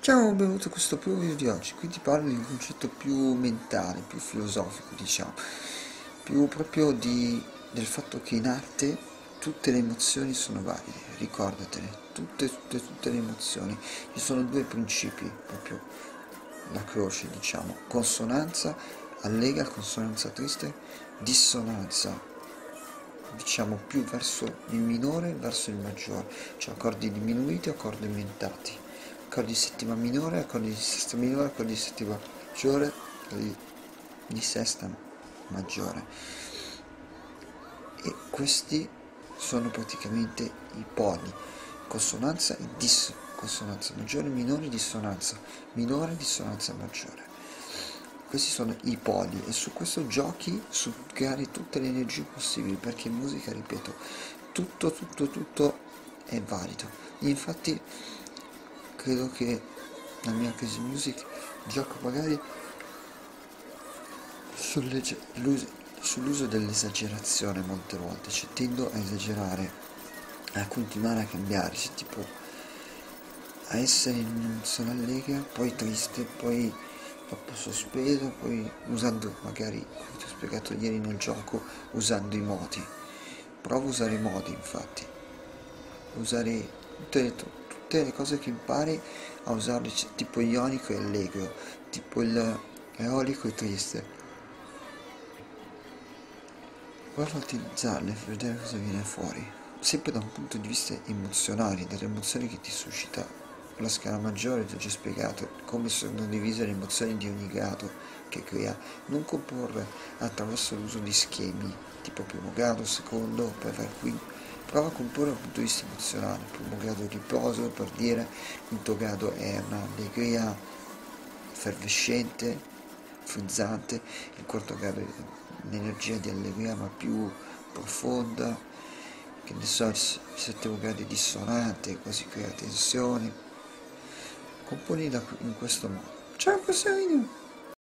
Ciao, benvenuto a questo primo video di oggi. Qui ti parlo di un concetto più mentale, più filosofico, diciamo, più proprio del fatto che in arte tutte le emozioni sono valide, ricordatene, tutte le emozioni. Ci sono due principi, proprio la croce, diciamo, consonanza, allega, consonanza triste, dissonanza, diciamo più verso il minore e verso il maggiore, cioè accordi diminuiti e accordi aumentati, accordi di settima minore, accordi di sesta minore, accordi di settima maggiore, accordi di sesta maggiore. E questi sono praticamente i poli, consonanza e consonanza maggiore, minore, dissonanza maggiore. Questi sono i poli e su questo giochi su creare tutte le energie possibili, perché in musica, ripeto, tutto è valido. Infatti credo che la mia Crazy Music gioca magari sull'uso dell'esagerazione molte volte, cioè tendo a esagerare, a continuare a cambiare, cioè tipo a essere in un'emozione allegra, poi triste, poi troppo sospeso, poi usando magari, come ti ho spiegato ieri nel gioco, usando i modi. Provo a usare i modi, infatti, usare tutte le cose che impari a usarle, cioè, tipo ionico e allegro, tipo il eolico e triste. Prova a utilizzarle per vedere cosa viene fuori, sempre da un punto di vista emozionale, delle emozioni che ti suscita la scala maggiore. Ti ho già spiegato come sono divise le emozioni di ogni grado che crea. Non comporre attraverso l'uso di schemi, tipo primo grado, secondo, per fare quinto. Prova a comporre dal punto di vista emozionale. Primo grado riposo, per dire, quinto grado è un'allegria effervescente, frizzante, il quarto grado è un'energia di allegria ma più profonda, che ne so, il settimo grado è dissonante, quasi crea tensione. Componila in questo modo. Ciao, prossimo video!